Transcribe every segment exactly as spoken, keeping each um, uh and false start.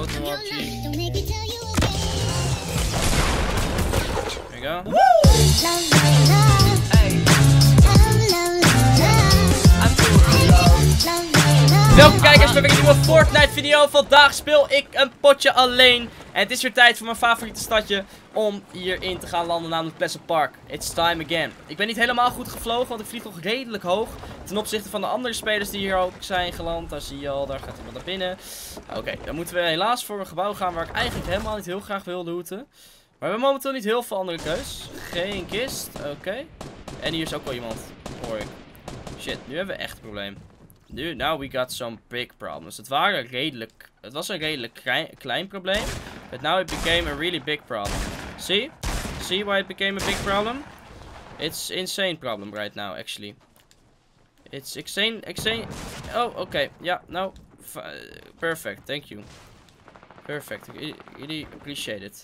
no R P G. There you go. Welkom kijkers bij weer een nieuwe Fortnite video. Vandaag speel ik een potje alleen. En het is weer tijd voor mijn favoriete stadje om hierin te gaan landen, namelijk Pleasant Park. It's time again. Ik ben niet helemaal goed gevlogen, want ik vlieg nog redelijk hoog. Ten opzichte van de andere spelers die hier ook zijn geland. Daar zie je al, daar gaat iemand naar binnen. Oké, okay, dan moeten we helaas voor een gebouw gaan waar ik eigenlijk helemaal niet heel graag wil looten. Maar we hebben momenteel niet heel veel andere keus. Geen kist, oké. Okay. En hier is ook wel iemand, hoor ik. Shit, nu hebben we echt een probleem. Nu, now we got some big problems. Het waren redelijk, het was een redelijk klein, klein probleem. But now it became a really big problem. See? See why it became a big problem? It's insane problem right now, actually. It's insane, insane. Oh, oké. Okay. Ja, yeah, no. Perfect, thank you. Perfect. I really appreciate it.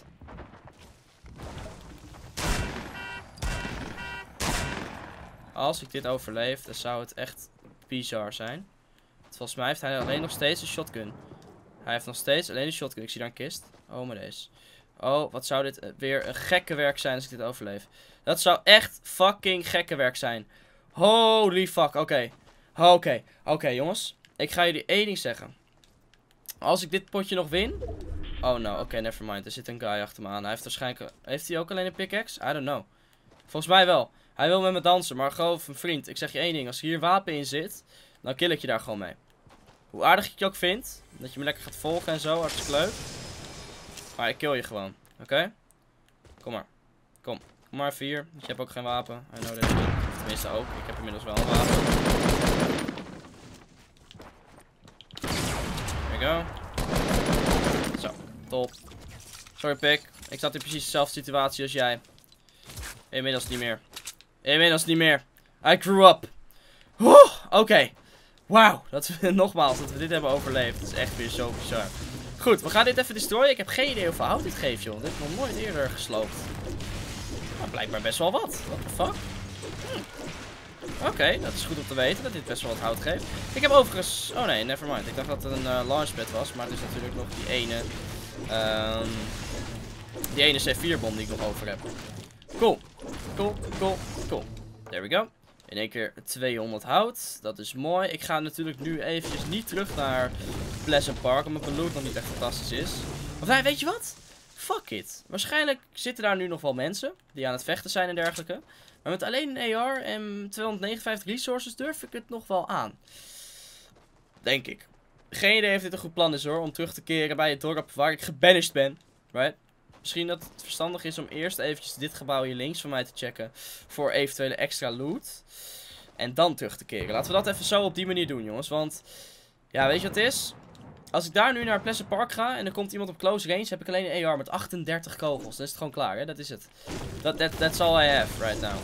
Als ik dit overleef, dan zou het echt bizar zijn. Volgens mij heeft hij alleen nog steeds een shotgun. Hij heeft nog steeds alleen een shotgun. Ik zie daar een kist. Oh, maar deze. Oh, wat zou dit weer een gekke werk zijn als ik dit overleef. Dat zou echt fucking gekke werk zijn. Holy fuck. Oké. Okay. Oké. Okay. Oké, okay, jongens. Ik ga jullie één ding zeggen. Als ik dit potje nog win. Oh no. Oké, okay, nevermind. Er zit een guy achter me aan. Hij heeft waarschijnlijk... Heeft hij ook alleen een pickaxe? I don't know. Volgens mij wel. Hij wil met me dansen, maar geloof mijn vriend. Ik zeg je één ding. Als er hier wapen in zit, dan kill ik je daar gewoon mee. Hoe aardig ik je ook vind. Dat je me lekker gaat volgen en zo. Hartstikke leuk. Maar ik kill je gewoon. Oké? Okay? Kom maar. Kom. Kom maar even hier. Je hebt ook geen wapen. I know that. Tenminste ook. Ik heb inmiddels wel een wapen. There you go. Zo. Top. Sorry, pik. Ik zat in precies dezelfde situatie als jij. Inmiddels niet meer. Inmiddels niet meer. I grew up. Oké. Okay. Wauw. Dat we nogmaals dat we dit hebben overleefd. Dat is echt weer zo bizar. Goed, we gaan dit even destroyen. Ik heb geen idee hoeveel hout dit geeft, joh. Dit heb ik nog nooit eerder gesloopt. Nou, blijkbaar best wel wat. What the fuck? Hm. Oké, okay, dat is goed om te weten dat dit best wel wat hout geeft. Ik heb overigens... Oh nee, nevermind. Ik dacht dat het een uh, launchpad was. Maar het is natuurlijk nog die ene... Um, die ene C vier bom die ik nog over heb. Cool. Cool, cool, cool. There we go. In één keer tweehonderd hout. Dat is mooi. Ik ga natuurlijk nu eventjes niet terug naar Pleasant Park. Omdat mijn loot nog niet echt fantastisch is. Of weet je wat? Fuck it. Waarschijnlijk zitten daar nu nog wel mensen. Die aan het vechten zijn en dergelijke. Maar met alleen een A R en tweehonderdnegenenvijftig resources durf ik het nog wel aan. Denk ik. Geen idee of dit een goed plan is hoor. Om terug te keren bij het dorp waar ik gebanished ben. Right? Misschien dat het verstandig is om eerst eventjes dit gebouw hier links van mij te checken. Voor eventuele extra loot. En dan terug te keren. Laten we dat even zo op die manier doen, jongens. Want, ja, weet je wat het is? Als ik daar nu naar Pleasant Park ga en er komt iemand op close range, heb ik alleen een A R met achtendertig kogels. Dan is het gewoon klaar, hè? Dat is het. That, that, that's all I have right now.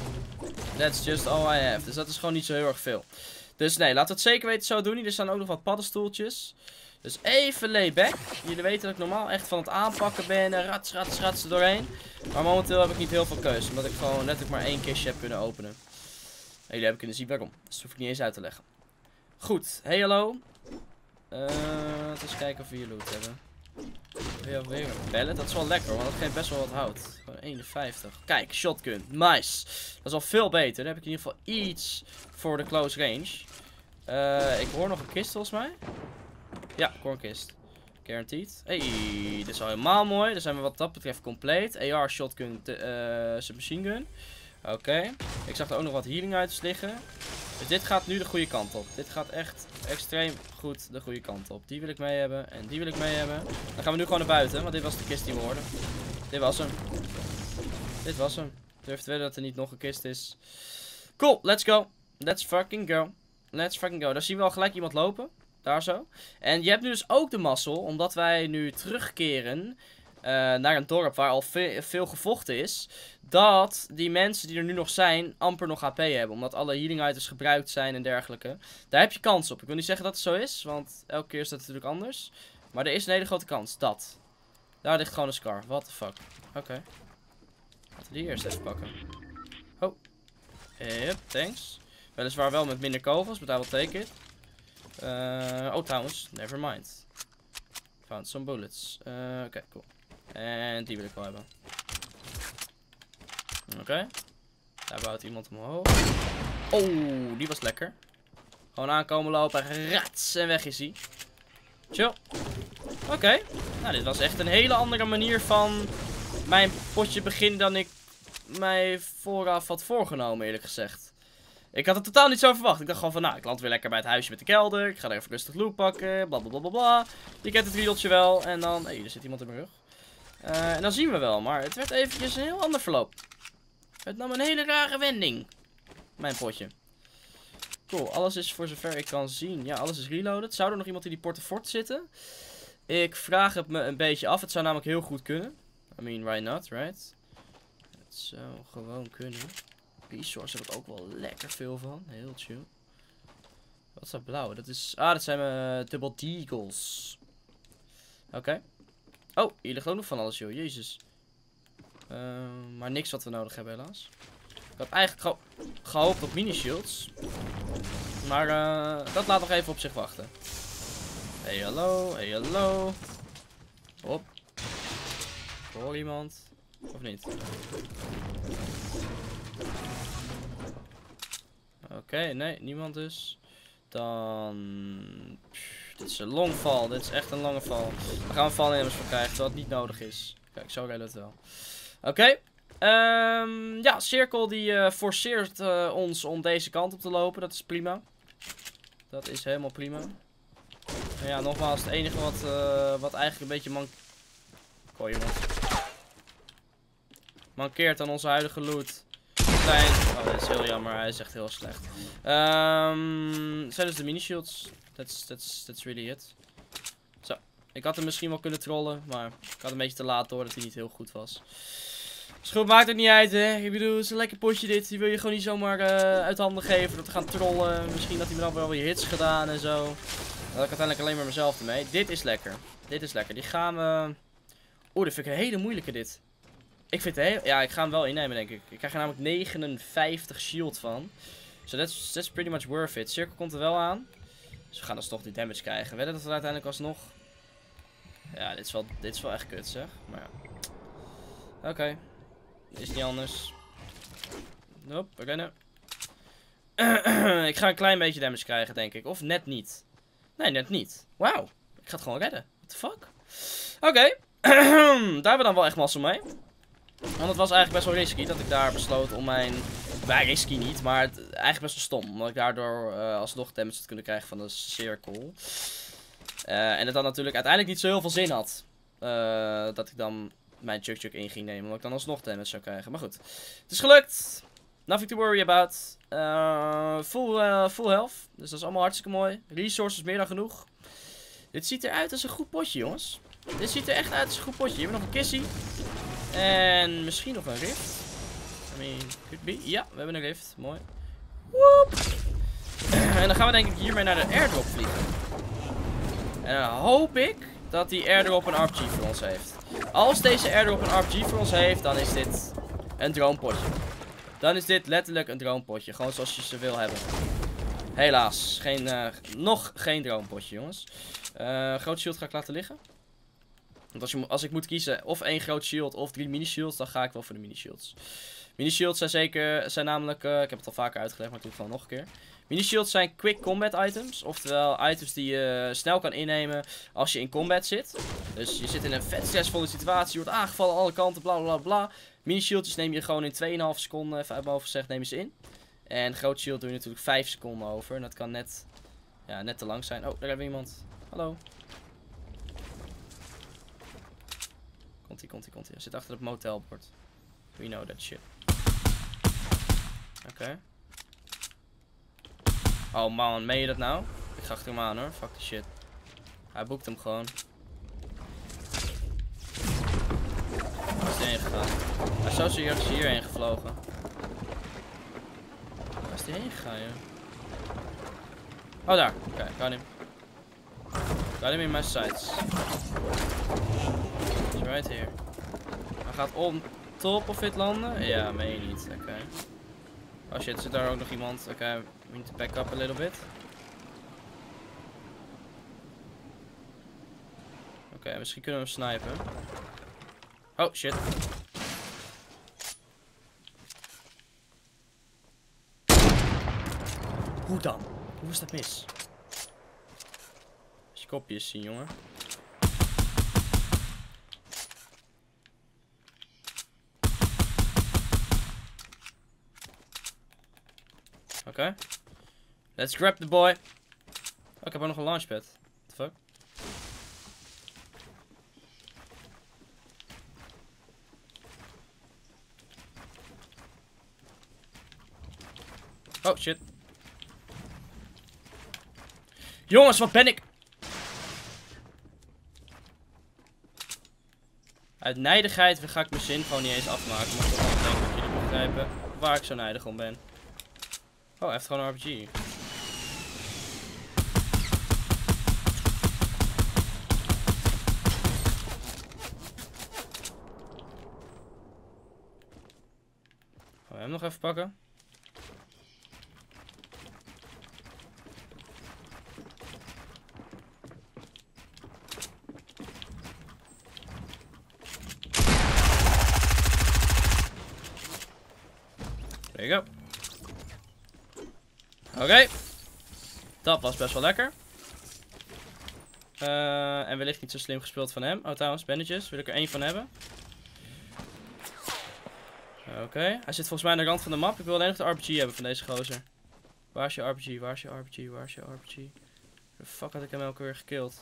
That's just all I have. Dus dat is gewoon niet zo heel erg veel. Dus nee, laten we het zeker weten zo doen. Hier staan ook nog wat paddenstoeltjes. Dus even layback. Jullie weten dat ik normaal echt van het aanpakken ben. Rats, rats, rats er doorheen. Maar momenteel heb ik niet heel veel keuze. Omdat ik gewoon letterlijk maar één kistje heb kunnen openen. En jullie hebben kunnen zien waarom. Dus dat hoef ik niet eens uit te leggen. Goed. Hey, hallo. Uh, laten we eens kijken of we hier loot hebben. Weer, weer een pallet. Dat is wel lekker, want dat geeft best wel wat hout. Gewoon eenenvijftig. Kijk, shotgun. Nice. Dat is al veel beter. Dan heb ik in ieder geval iets voor de close range. Uh, ik hoor nog een kist volgens mij. Ja, ik hoor een kist. Guaranteed. Hey, dit is al helemaal mooi. Dan zijn we wat dat betreft compleet. A R, shotgun, uh, submachine gun. Oké. Okay. Ik zag er ook nog wat healing items liggen. Dus dit gaat nu de goede kant op. Dit gaat echt extreem goed de goede kant op. Die wil ik mee hebben. En die wil ik mee hebben. Dan gaan we nu gewoon naar buiten. Want dit was de kist die we hoorden. Dit was hem. Dit was hem. Durf te weten dat er niet nog een kist is. Cool, let's go. Let's fucking go. Let's fucking go. Daar zien we al gelijk iemand lopen. Daar zo. En je hebt nu dus ook de mazzel, omdat wij nu terugkeren uh, naar een dorp waar al ve veel gevochten is, dat die mensen die er nu nog zijn, amper nog H P hebben. Omdat alle healing items gebruikt zijn en dergelijke. Daar heb je kans op. Ik wil niet zeggen dat het zo is, want elke keer is dat natuurlijk anders. Maar er is een hele grote kans. Dat. Daar ligt gewoon een scar. What the fuck. Oké. Okay. Laten we die eerst even pakken. Oh. Yep, thanks. Weliswaar wel met minder kogels, but I will take it. Uh, oh, trouwens, never mind. Found some bullets. Uh, Oké, okay, cool. En die wil ik wel hebben. Oké. Okay. Daar bouwt iemand omhoog. Oh, die was lekker. Gewoon aankomen lopen. Rats. En weg is hij. Chill. Oké. Okay. Nou, dit was echt een hele andere manier van mijn potje beginnen dan ik mij vooraf had voorgenomen, eerlijk gezegd. Ik had het totaal niet zo verwacht. Ik dacht gewoon van, nou, ik land weer lekker bij het huisje met de kelder. Ik ga er even rustig loot pakken. Bla bla bla bla bla. Je kent het riedeltje wel. En dan, hé, hey, er zit iemand in mijn rug. Uh, en dan zien we wel. Maar het werd eventjes een heel ander verloop. Het nam een hele rare wending. Mijn potje. Cool, alles is voor zover ik kan zien. Ja, alles is reloaded. Zou er nog iemand in die Portefort zitten? Ik vraag het me een beetje af. Het zou namelijk heel goed kunnen. I mean, why not, right? Het zou gewoon kunnen. Resource heb ik ook wel lekker veel van. Heel chill. Wat is dat blauwe? Dat is... Ah, dat zijn mijn uh, Double Deagles. Oké. Okay. Oh, hier ligt ook nog van alles, joh. Jezus. Uh, maar niks wat we nodig hebben, helaas. Ik had eigenlijk ge gehoopt op mini-shields. Maar uh, dat laat nog even op zich wachten. Hey, hallo. Hey, hallo. Hop. Hoor iemand? Of niet? Oké, okay, nee, niemand dus. Dan... Pff, dit is een long val. Dit is echt een lange val. We gaan we valnemers voor krijgen, terwijl het niet nodig is. Kijk, zo redden we het wel. Oké. Okay. Um, ja, Cirkel die uh, forceert uh, ons om deze kant op te lopen. Dat is prima. Dat is helemaal prima. En ja, nogmaals, het enige wat, uh, wat eigenlijk een beetje man... Gooi iemand. mankeert aan onze huidige loot. Zijn... Oh, dat is heel jammer. Hij is echt heel slecht. Um, zijn dus de mini-shields. That's, that's, that's really it. Zo. Ik had hem misschien wel kunnen trollen. Maar ik had een beetje te laat door dat hij niet heel goed was. Schuld maakt het niet uit, hè. Ik bedoel, het is een lekker potje dit. Die wil je gewoon niet zomaar uh, uit handen geven. Dat we gaan trollen. Misschien had hij me dan wel weer hits gedaan en zo. Dan had ik uiteindelijk alleen maar mezelf ermee. Dit is lekker. Dit is lekker. Die gaan we... Oeh, dat vind ik een hele moeilijke dit. Ik vind het heel... Ja, ik ga hem wel innemen, denk ik. Ik krijg er namelijk negenenvijftig shield van. So that's, that's pretty much worth it. Cirkel komt er wel aan. Dus we gaan dus toch die damage krijgen. Wedden dat we uiteindelijk alsnog... Ja, dit is wel, dit is wel echt kut, zeg. Maar ja. Oké. Okay. Is niet anders. Nope, we rennen. Ik ga een klein beetje damage krijgen, denk ik. Of net niet. Nee, net niet. Wauw. Ik ga het gewoon redden. What the fuck? Oké. Okay. Daar hebben we dan wel echt mazzel mee. Want het was eigenlijk best wel risky dat ik daar besloot om mijn... Nou, risky niet, maar het, eigenlijk best wel stom. Omdat ik daardoor uh, alsnog damage had kunnen krijgen van de cirkel. Uh, en het dan natuurlijk uiteindelijk niet zo heel veel zin had. Uh, dat ik dan mijn Chuk Chuk in ging nemen. Omdat ik dan alsnog damage zou krijgen. Maar goed. Het is gelukt. Nothing to worry about. Uh, full, uh, full health. Dus dat is allemaal hartstikke mooi. Resources meer dan genoeg. Dit ziet eruit als een goed potje, jongens. Dit ziet er echt uit als een goed potje. Hier hebben we nog een kissie. En misschien nog een rift. I mean, could be. Ja, we hebben een rift. Mooi. Woep. En dan gaan we denk ik hiermee naar de airdrop vliegen. En dan hoop ik dat die airdrop een R P G voor ons heeft. Als deze airdrop een R P G voor ons heeft, dan is dit een droompotje. Dan is dit letterlijk een droompotje. Gewoon zoals je ze wil hebben. Helaas. Geen, uh, nog geen droompotje, jongens. Uh, groot shield ga ik laten liggen. Want als, je, als ik moet kiezen of één groot shield of drie mini-shields, dan ga ik wel voor de mini-shields. Mini-shields zijn zeker, zijn namelijk, uh, ik heb het al vaker uitgelegd, maar ik doe het gewoon nog een keer. Mini-shields zijn quick combat items, oftewel items die je snel kan innemen als je in combat zit. Dus je zit in een vet stressvolle situatie, je wordt aangevallen aan alle kanten, bla bla bla. Mini-shieldjes neem je gewoon in twee komma vijf seconden, even uit mijn hoofd gezegd, neem je ze in. En groot shield doe je natuurlijk vijf seconden over, en dat kan net, ja, net te lang zijn. Oh, daar hebben we iemand. Hallo. Komt ie, komt ie, komt ie. Hij zit achter het motelbord. We know that shit. Oké. Okay. Oh man, meen je dat nou? Ik ga achter hem aan hoor. Fuck die shit. Hij boekt hem gewoon. Waar is hij heen gegaan? Hij is zo serieus hierheen gevlogen. Waar is hij heen gegaan, joh? Oh, daar. Oké, okay, got him. Got him in my sights. He's right here. Hij gaat on top of it landen? Ja, meen je niet. Oké. Okay. Oh shit, zit daar ook nog iemand? Oké, okay, we need to back up a little bit. Oké, okay, misschien kunnen we hem snipen. Oh, shit. Hoe dan? Hoe is dat mis? Als je kopje eens zien, jongen. Oké. Okay. Let's grab the boy. Oh, ik heb ook nog een launchpad. What the fuck? Oh, shit. Jongens, wat ben ik? Uit nijdigheid ga ik mijn zin gewoon niet eens afmaken. Maar toch wel denk dat jullie begrijpen waar ik zo nijdig om ben. Oh, hij heeft gewoon een R P G. Gaan we hem nog even pakken? There you go. Oké. Okay. Dat was best wel lekker. Uh, en wellicht niet zo slim gespeeld van hem. Oh, trouwens, bandages. Wil ik er één van hebben. Oké. Okay. Hij zit volgens mij aan de rand van de map. Ik wil alleen nog de R P G hebben van deze gozer. Waar is je R P G? Waar is je R P G? Waar is je R P G? De fuck had ik hem elke weer gekillt?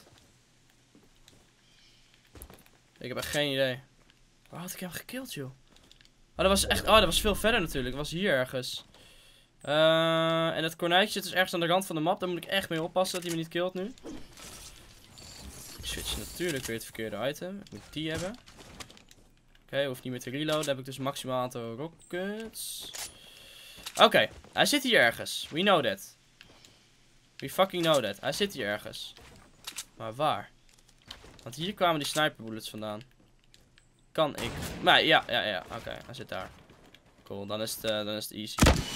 Ik heb echt geen idee. Waar had ik hem gekillt, joh? Oh, dat was echt... Oh, dat was veel verder natuurlijk. Dat was hier ergens. Uh, en het konijntje zit dus ergens aan de rand van de map. Daar moet ik echt mee oppassen dat hij me niet killt nu. Ik switch natuurlijk weer het verkeerde item. Ik moet die hebben. Oké, okay, hoeft niet meer te reloaden. Dan heb ik dus maximaal aantal rockets. Oké, okay, hij zit hier ergens. We know that. We fucking know that. Hij zit hier ergens. Maar waar? Want hier kwamen die sniper bullets vandaan. Kan ik... Maar ja, ja, ja. Oké, okay, hij zit daar. Cool, dan is het, uh, dan is het easy.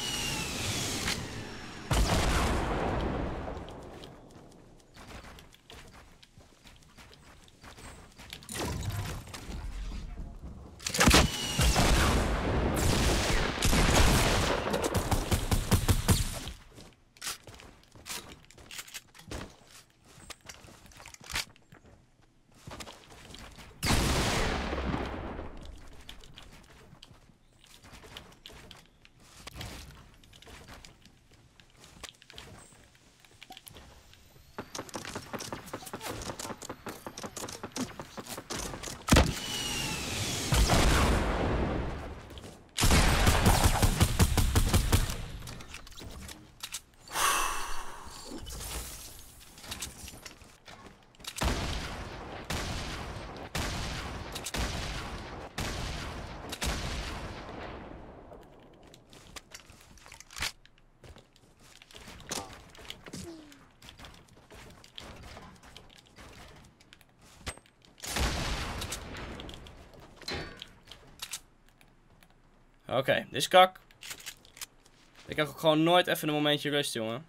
Oké, okay, dit is kak. Ik heb ook gewoon nooit even een momentje rust, jongen.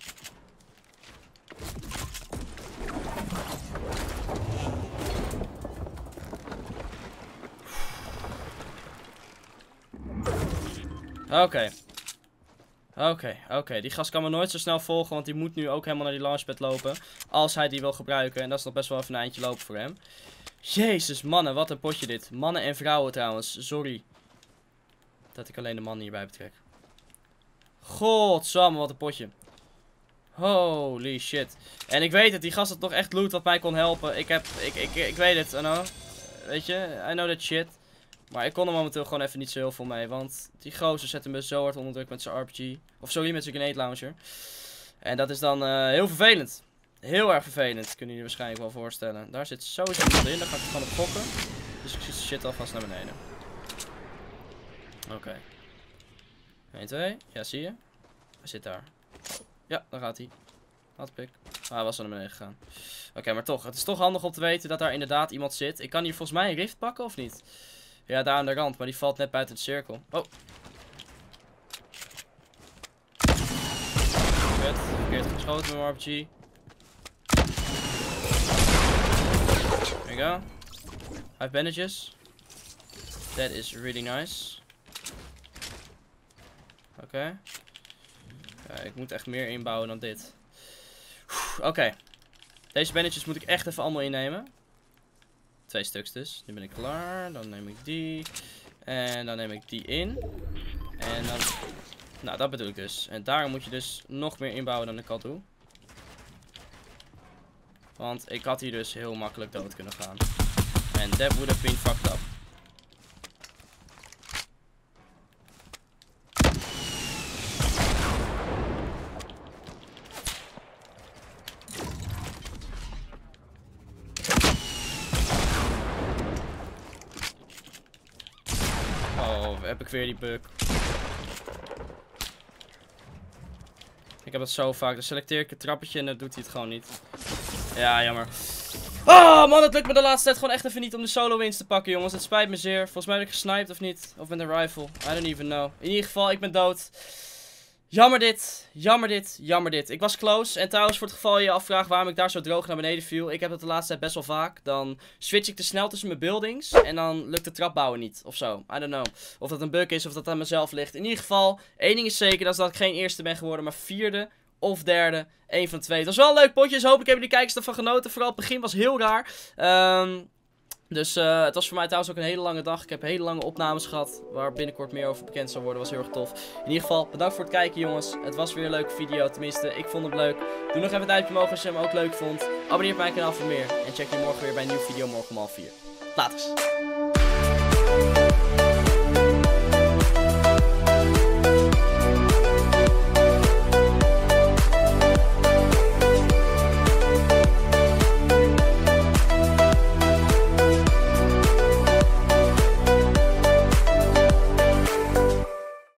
Oké. Okay. Oké, okay, oké. Okay. Die gast kan me nooit zo snel volgen, want die moet nu ook helemaal naar die launchpad lopen. Als hij die wil gebruiken. En dat is nog best wel even een eindje lopen voor hem. Jezus, mannen, wat een potje dit. Mannen en vrouwen trouwens, sorry. Dat ik alleen de man hierbij betrek. Godsamme, wat een potje. Holy shit. En ik weet het, die gast had nog echt loot wat mij kon helpen. Ik heb, ik, ik, ik weet het, I know. Weet je, I know that shit. Maar ik kon er momenteel gewoon even niet zo heel veel mee. Want die gozer zette me zo hard onder druk met zijn R P G. Of sorry, met zijn grenade launcher. En dat is dan uh, heel vervelend. Heel erg vervelend, kunnen jullie waarschijnlijk wel voorstellen. Daar zit sowieso iemand in, daar ga ik gewoon op gokken. Dus ik zie de shit alvast naar beneden. Oké. Okay. één, twee. Ja, zie je? Hij zit daar. Oh. Ja, daar gaat hij. Had pik. Ah, hij was al naar beneden gegaan. Oké, okay, maar toch. Het is toch handig om te weten dat daar inderdaad iemand zit. Ik kan hier volgens mij een rift pakken, of niet? Ja, daar aan de rand. Maar die valt net buiten de cirkel. Oh. Verkeerd. Verkeerd geschoten met mijn R P G. There you go. Five bandages. That is really nice. Oké. Okay. Ja, ik moet echt meer inbouwen dan dit. Oké. Okay. Deze bandages moet ik echt even allemaal innemen. Twee stuks dus. Nu ben ik klaar. Dan neem ik die. En dan neem ik die in. En dan... Nou, dat bedoel ik dus. En daarom moet je dus nog meer inbouwen dan ik al doe. Want ik had hier dus heel makkelijk dood kunnen gaan. En that would have been fucked up. Oh, heb ik weer die bug. Ik heb het zo vaak. Dan selecteer ik het trappetje en dan doet hij het gewoon niet. Ja, jammer. Oh man, het lukt me de laatste tijd gewoon echt even niet om de solo wins te pakken, jongens. Het spijt me zeer. Volgens mij ben ik gesniped of niet. Of met een rifle. I don't even know. In ieder geval, ik ben dood. Jammer dit. Jammer dit. Jammer dit. Ik was close. En trouwens, voor het geval je je afvraagt waarom ik daar zo droog naar beneden viel. Ik heb het de laatste tijd best wel vaak. Dan switch ik te snel tussen mijn buildings. En dan lukt de trapbouwen niet. Of zo. I don't know. Of dat een bug is of dat aan mezelf ligt. In ieder geval, één ding is zeker. Dat is dat ik geen eerste ben geworden, maar vierde. Of derde. Eén van twee. Het was wel een leuk potje. Dus hopelijk hebben jullie kijkers ervan genoten. Vooral het begin was heel raar. Um, dus uh, het was voor mij trouwens ook een hele lange dag. Ik heb hele lange opnames gehad. Waar binnenkort meer over bekend zal worden. Was heel erg tof. In ieder geval, bedankt voor het kijken, jongens. Het was weer een leuke video. Tenminste, ik vond het leuk. Doe nog even een duimpje omhoog als je hem ook leuk vond. Abonneer op mijn kanaal voor meer. En check je morgen weer bij een nieuwe video. Morgen om half vier. Laters.